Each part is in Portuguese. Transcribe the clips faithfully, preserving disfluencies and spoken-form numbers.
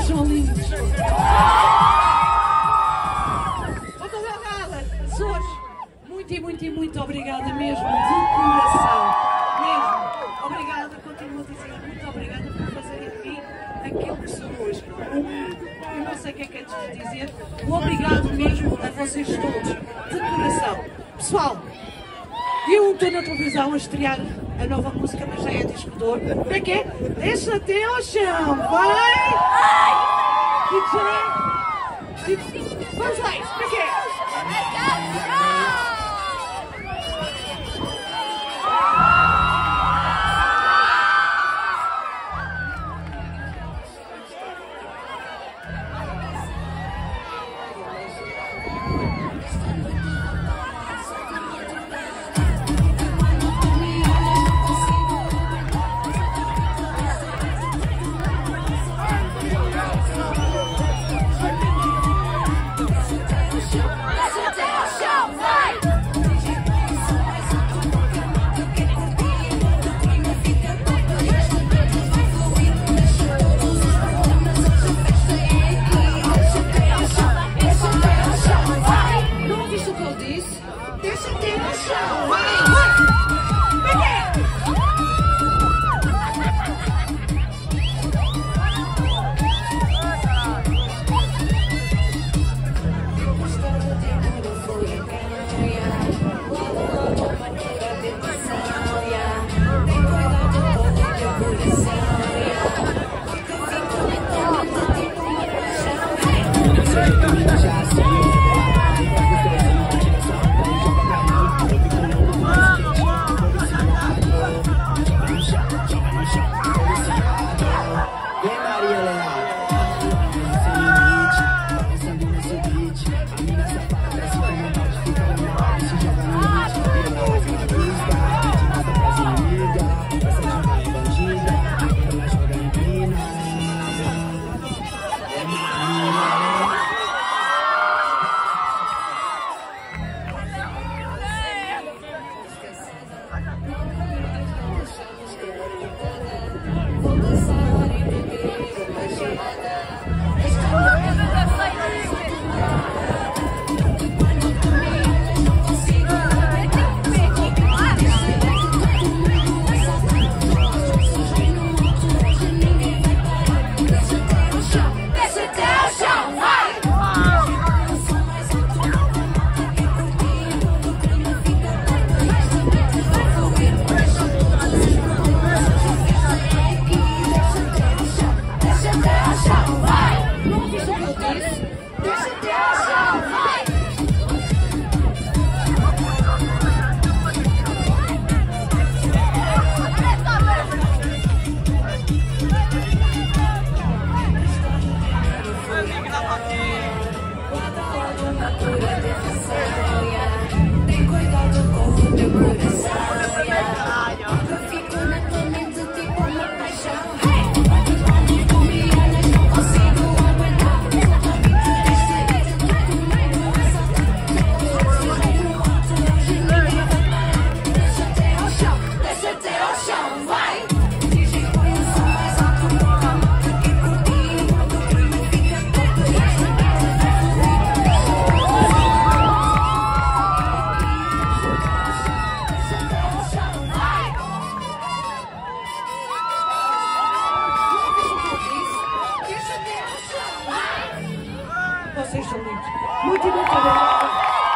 Vocês são lindos. Pessoas, muito e muito e muito obrigada mesmo, de coração. Mesmo. Obrigada, continuo a dizer, muito obrigada por fazerem de mim aquilo que sou hoje. Eu não sei o que é que é de dizer. Um obrigado mesmo a vocês todos, de coração. Pessoal, eu estou na televisão a estrear a nova música, mas já é disco de ouro. Como é que é? Deixa até ao chão, vai! D J! Vamos lá, como é que é? Vocês são lindos. Muito, muito obrigada.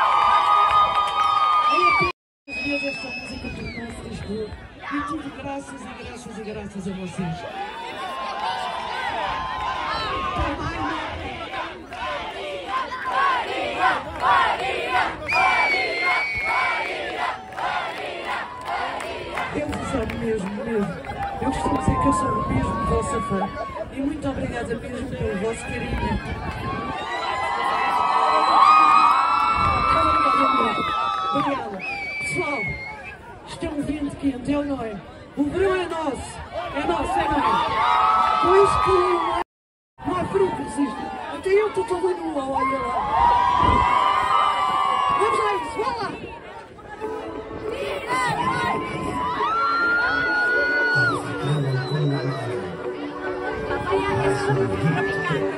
É apenas esta música tornou-se Lisboa. E tudo graças e graças e graças a vocês. Eu vos amo mesmo, mesmo. Eu costumo dizer que eu sou mesmo vossa fã. E muito obrigada mesmo pelo vosso carinho. Obrigada. Pessoal, isto é um vento quente, é ou não é? O verão é nosso. É nosso, é nosso. Pois que não há frio que resista. Até eu estou toda nua, olha lá. Vamos lá isso, vá lá. Papai,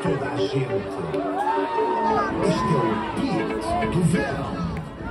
gente. Este é o beat do verão.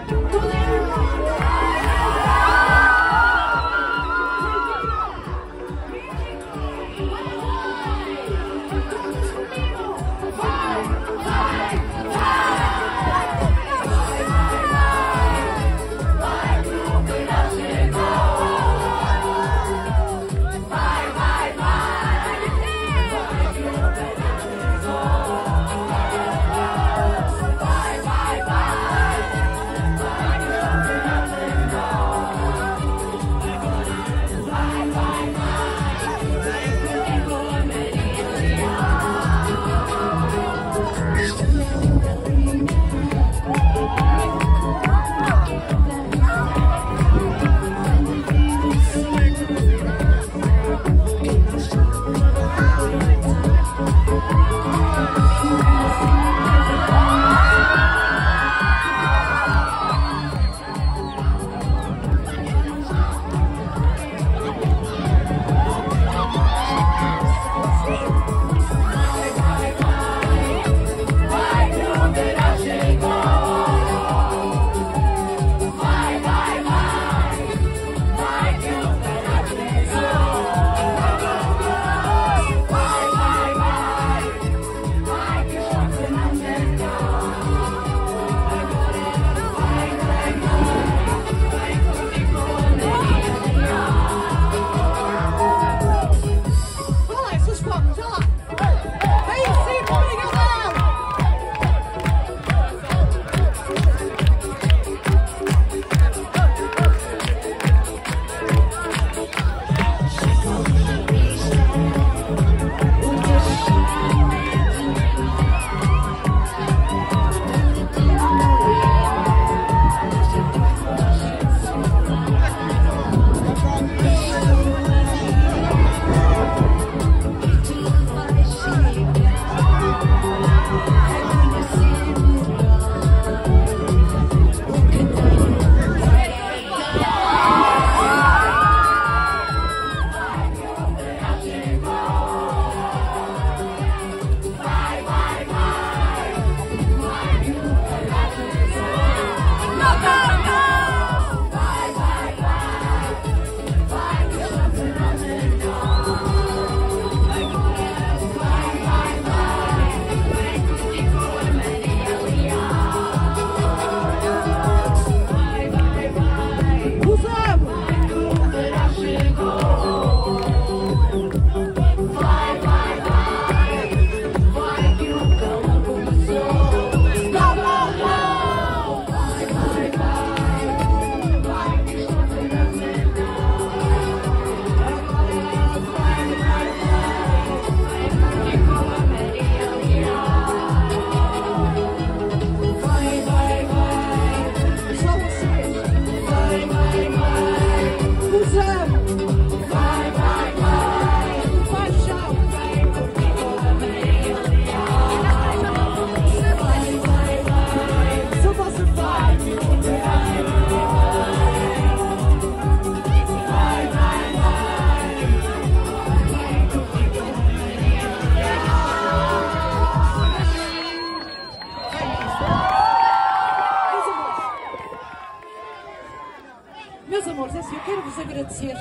Meus amores, é assim, eu quero vos agradecer,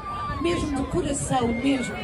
mesmo de coração, mesmo.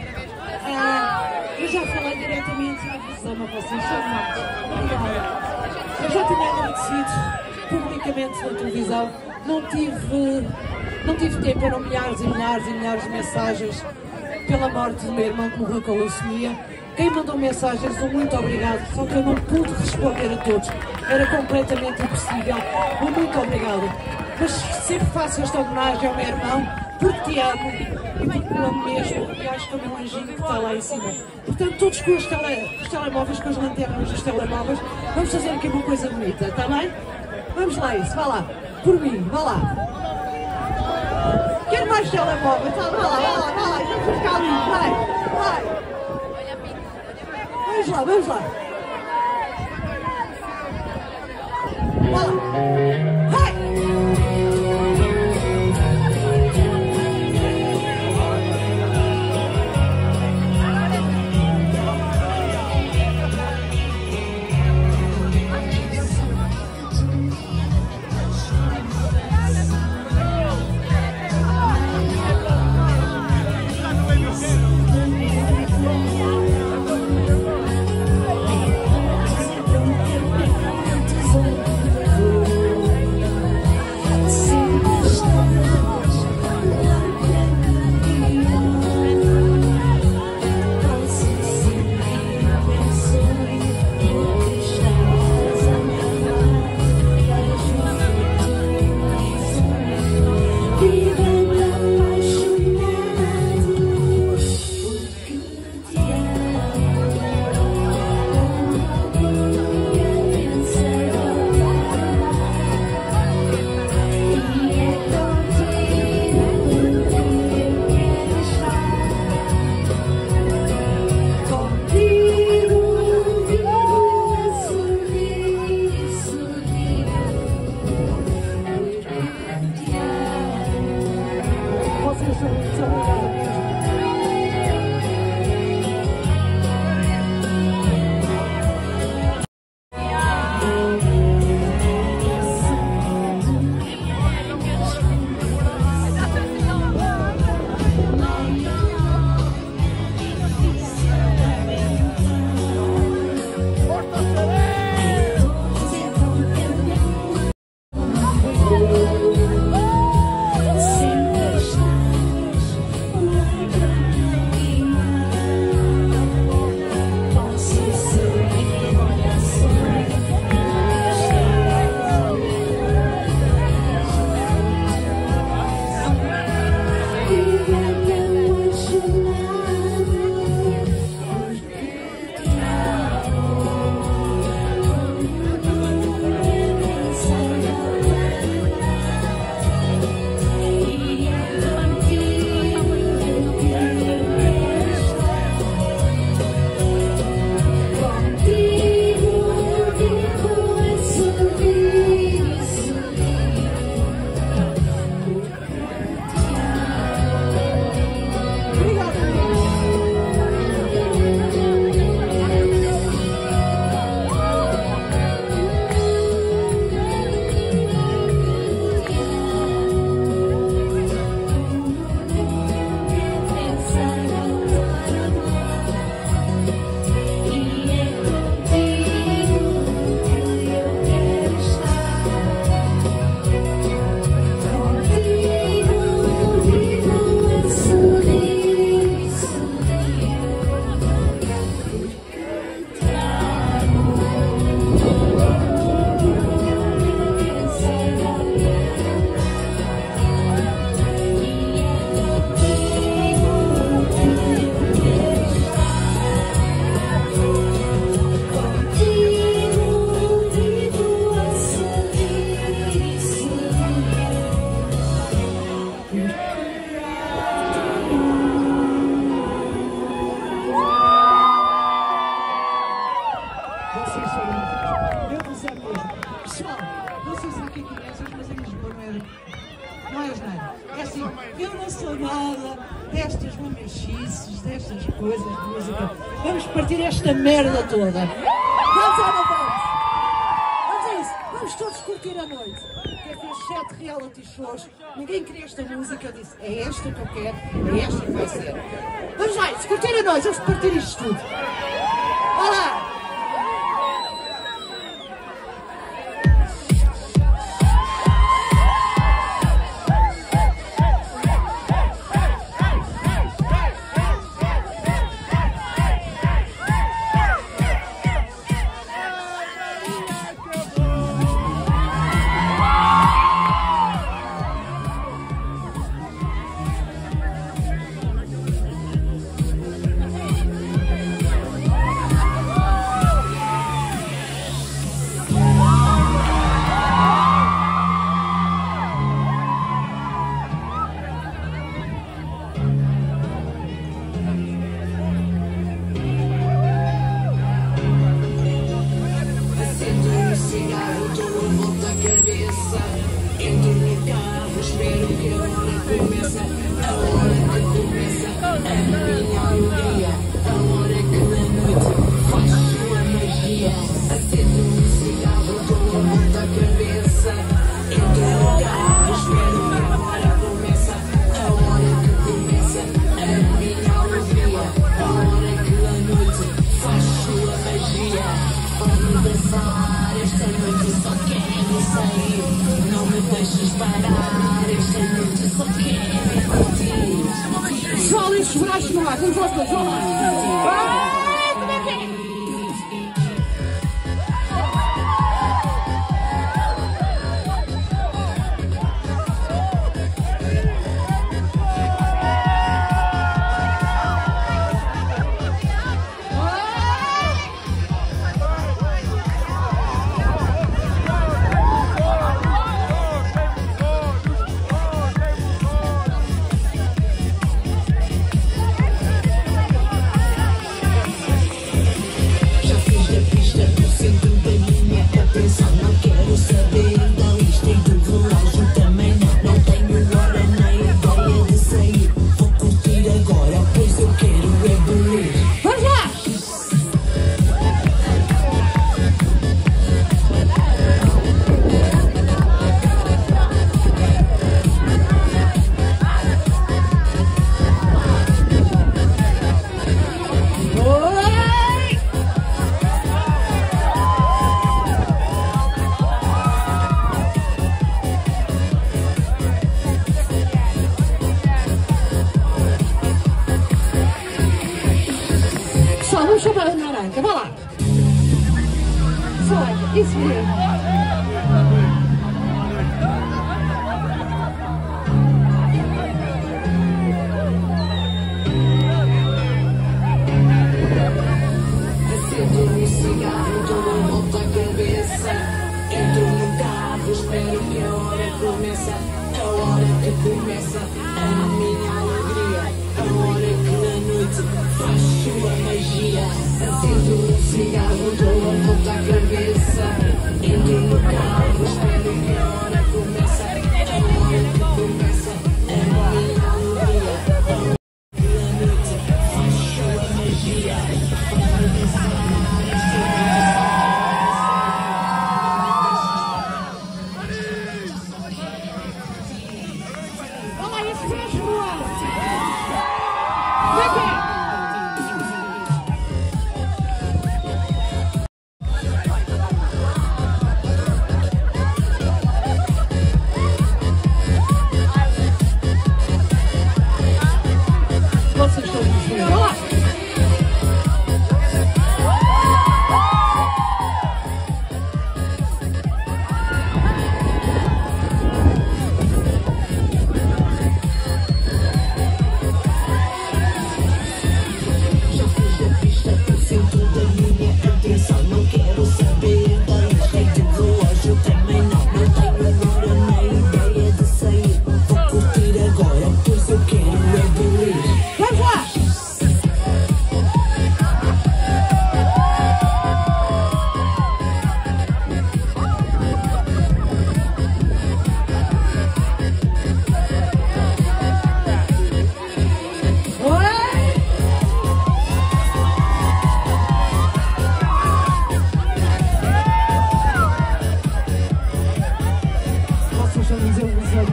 Ah, eu já falei diretamente e vos amo a vocês, são demais. Obrigada. Eu já tinha agradecido publicamente na televisão, não tive, não tive tempo, eram milhares e milhares e milhares de mensagens pela morte do meu irmão que morreu com leucemia. Quem mandou mensagens, um muito obrigado, só que eu não pude responder a todos, era completamente impossível. Um muito obrigado. Mas sempre faço esta homenagem ao meu irmão, porque te amo e porque me amo mesmo, e acho que é o meu anjinho que está lá em cima. Portanto, todos com os, tele, os telemóveis, com as lanternas dos telemóveis, vamos fazer aqui uma coisa bonita, está bem? Vamos lá isso, vá lá, por mim, vá lá. Quero mais telemóveis, tá? Vá lá, vá lá, vá lá, vamos ficar ali, vai, vai. Vamos lá, vamos lá. Vá lá. Vai! não sou nada destas mamachices, destas coisas de música. Vamos partir esta merda toda. Vamos ou não vamos? Vamos a isso. Vamos todos curtir a noite. Quer ver sete reality shows? Ninguém queria esta música. Eu disse, é esta que eu quero, é esta que vai ser. Vamos lá, se curtir a noite, vamos partir isto tudo. Vá lá. Pessoal, estes braços no ar, vamos lá todos, vamos lá. Como é que é? Vamos chamar a naranja, vai lá. Só, isso mesmo. Espero que a hora começa, a hora que começa a minha alegria, a hora que na noite faz sua magia. Acendo um cigarro, dou a volta à cabeça, entro no carro, espero que a hora começa, a hora que começa a minha alegria, a hora que na noite faz sua magia. Para dançar esta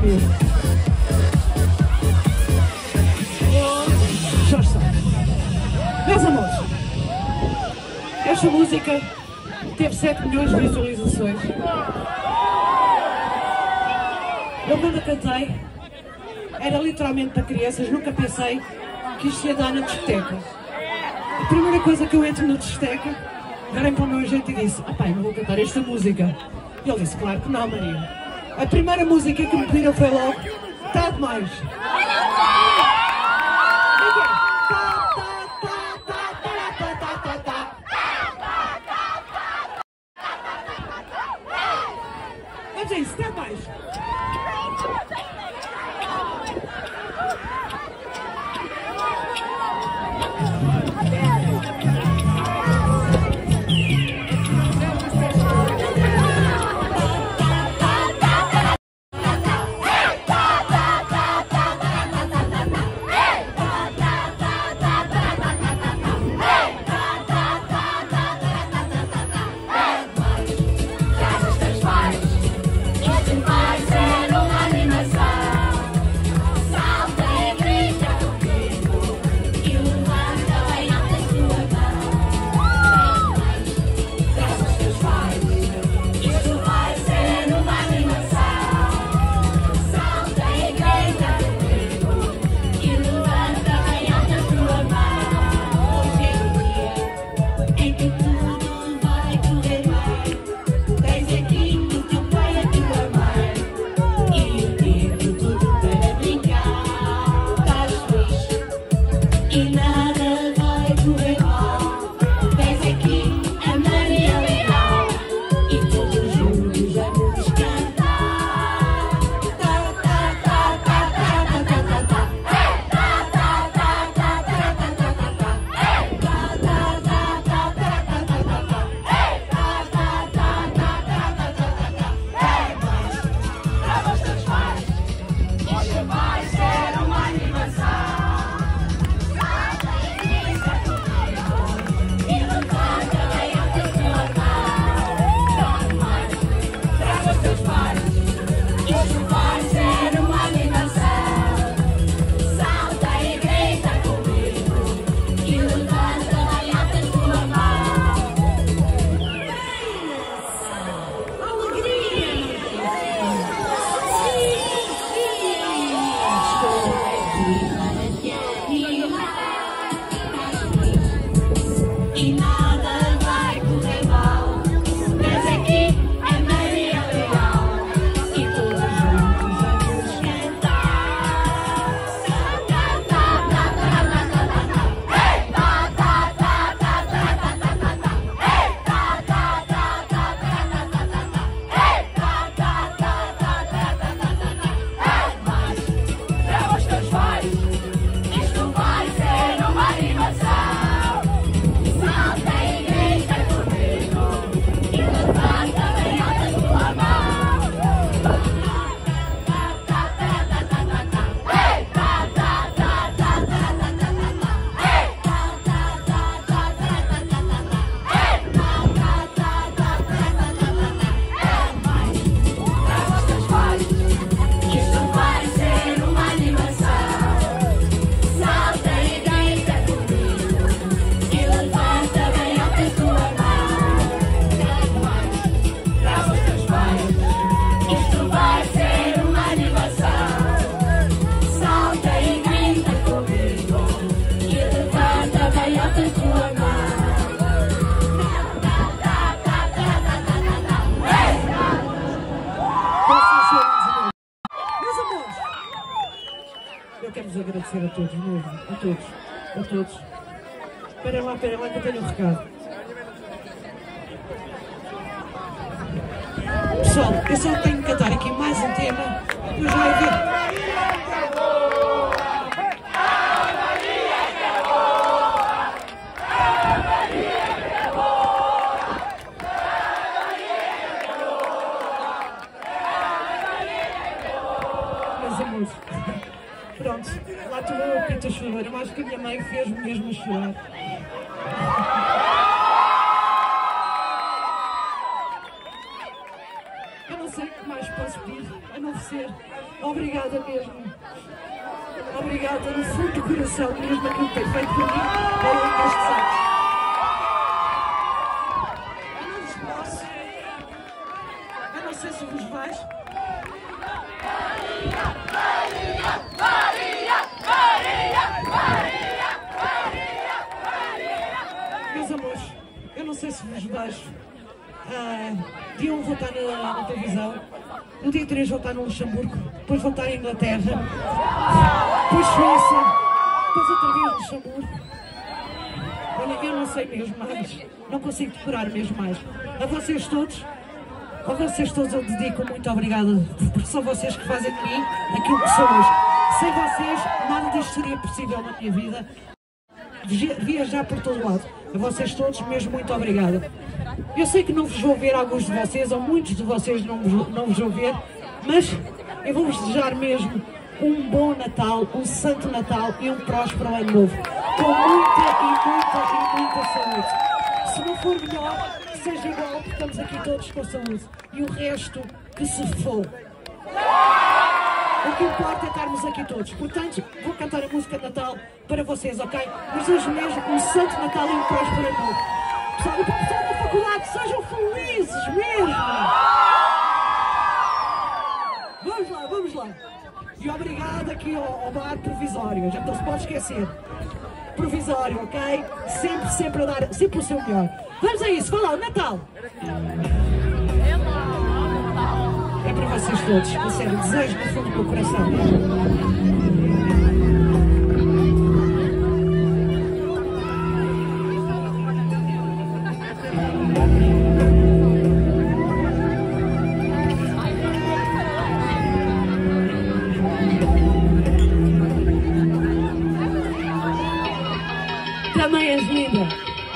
mesmo. Já está. Meus amores, esta música teve sete milhões de visualizações. Eu quando a cantei, era literalmente para crianças, nunca pensei que isto ia dar na discoteca. A primeira coisa que eu entro na discoteca, virei para o meu agente e disse: ah pai, não vou cantar esta música. E ele disse: claro que não, Maria. A primeira música que me pediram foi logo: tá demais. Vamos a isso, tá demais. Agradecer a todos, mesmo, a todos, a todos. Esperem lá, esperem lá que eu tenho um recado. Pessoal, eu só tenho que cantar aqui mais um tema, depois vai ver. Pronto, lá estou eu, Pita, a chorar. Eu acho que a minha mãe fez-me mesmo a chorar. Eu não sei o que mais posso pedir, a não ser obrigada mesmo. Obrigada no fundo do coração, mesmo aquilo que tem feito por mim ao longo destes anos. Eu não vos posso. Eu não sei se vos vais. Maria, Maria, Maria, Maria, Maria, Maria, Maria. Meus amores, eu não sei se vos vejo. Uh, dia um vou estar na, na televisão, no dia três vou estar no Luxemburgo, depois vou estar em Inglaterra, depois Suíça, depois outra vez no Luxemburgo. Olha, eu não sei mesmo mais, não consigo decorar mesmo mais. A vocês todos, a vocês todos eu dedico muito obrigada, porque são vocês que fazem de mim aquilo que sou hoje. Sem vocês, nada disto seria possível na minha vida. Viajar por todo lado. A vocês todos, mesmo muito obrigada. Eu sei que não vos vou ver, alguns de vocês, ou muitos de vocês não vos, não vos vou ver, mas eu vou-vos desejar mesmo um bom Natal, um santo Natal e um próspero ano novo. Com muita e muita e muita saúde. Se não for melhor, que seja igual, porque estamos aqui todos com saúde. E o resto, que se for. O que importa é estarmos aqui todos. Portanto, vou cantar a música de Natal para vocês, ok? Desejo mesmo um santo Natal e um próspero ano novo. Pessoal, o pessoal da faculdade, sejam felizes mesmo! Vamos lá, vamos lá. E obrigado aqui ao, ao bar provisório, já não se pode esquecer. Provisório, ok? Sempre, sempre a dar, sempre o seu melhor. Vamos a isso, vá lá, Natal! É para vocês todos, a sério, desejo no fundo do meu coração. Também és linda.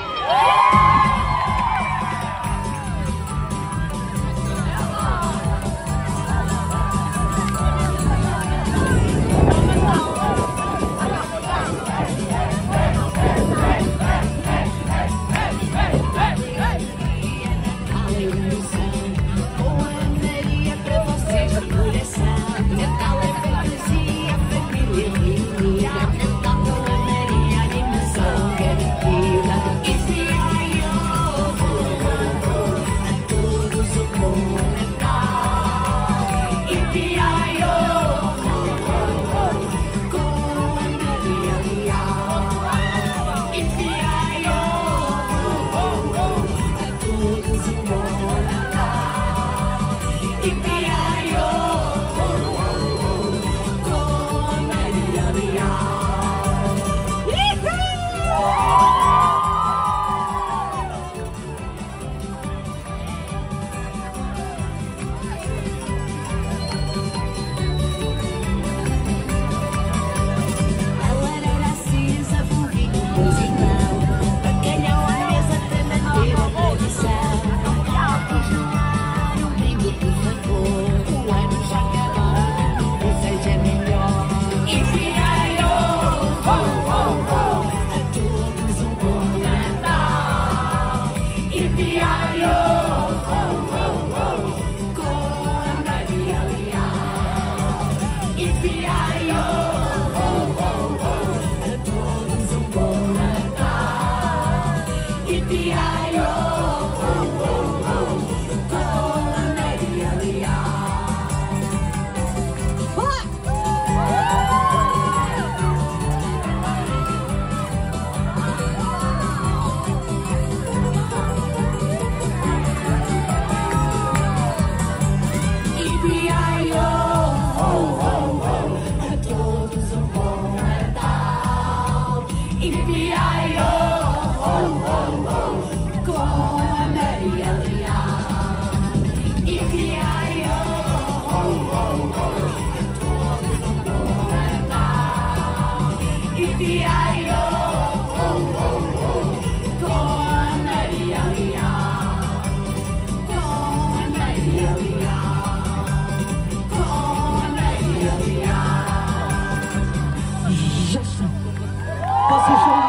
Vocês são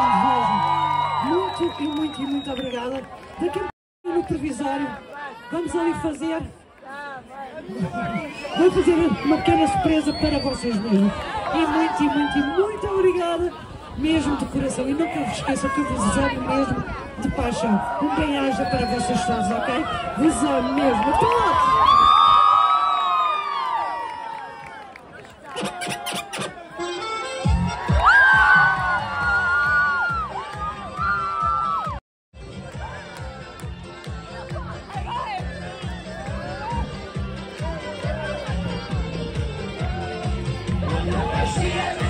lindos mesmo. Muito e muito e muito obrigada. Daqui a pouco no provisório vamos ali fazer Vou fazer uma pequena surpresa para vocês mesmo. E muito, e muito, e muito obrigada mesmo de coração. E nunca vos esqueçam que eu vos amo mesmo de paixão. Um bem-aja para vocês todos, ok? Vos amo mesmo a todos! She